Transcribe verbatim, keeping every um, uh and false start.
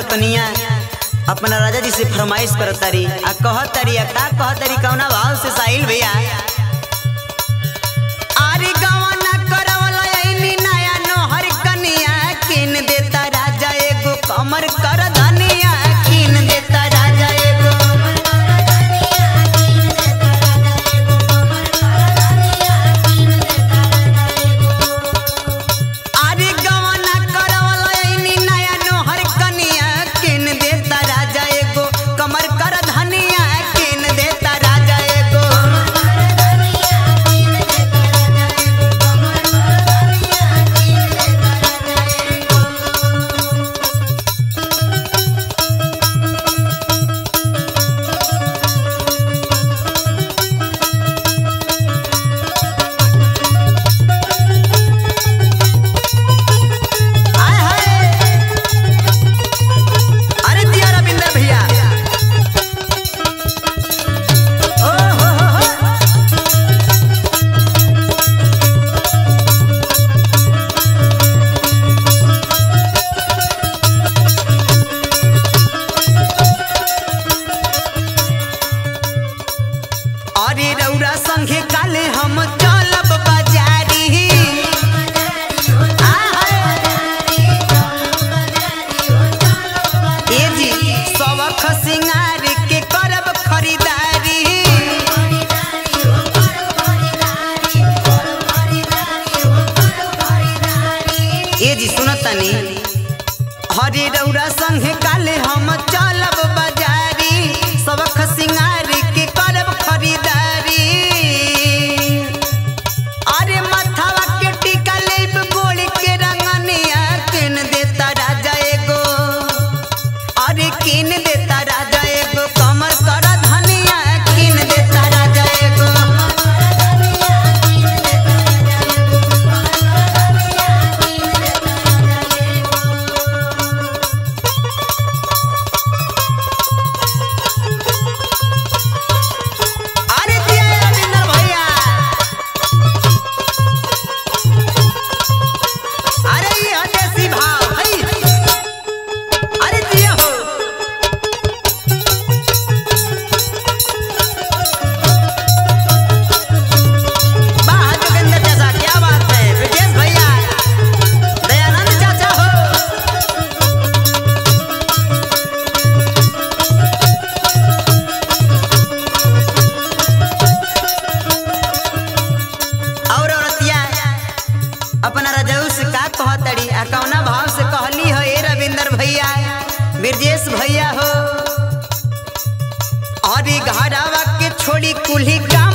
कनिया अपना राजा जी से फरमाइश करतारी आ कहतारी आ का कहतारी कौना भाव से साहिल भैया आरी गवाना करवला ऐनी नया नोहर कनिया किन देता राजा एगो कमर कर धनिया किन देता राजा एगो आरी गवाना करवला ऐनी नया नोहर कनिया किन देता राजा एगो कमर कर धनिया किन देता राजा एगो आय हाय अरे दिया रविंदर भैया ओ हो हो हो अरे रौरा संगे काले हम चलब बाजारी ए जी सबख सिंगार के करब खरीदारी ए जी सुनतनी हरे रौरा संगे काले हम चलब बाजारी सबख सिंगार के करब खरीदारी अरे मथवा के टीका लेब गोली के रंगनिया किन देता राजा एगो अरे किन देता राजा एगो कमर कर धनिया किन देता राजा एगो अरे दिया रविंदर भैया अरे ये देसी भाव हई अरे दिया हो वाह जोगिंदर चाचा क्या बात है ब्रिजेश भैया दयानंद चाचा हो और औरतिया अपना रजऊ से का कहतड़ी आ कौना भाव से कहली हो ए रविंदर भैया ब्रिजेश भैया हो अरे घरवा के छोड़ी कुल्ही काम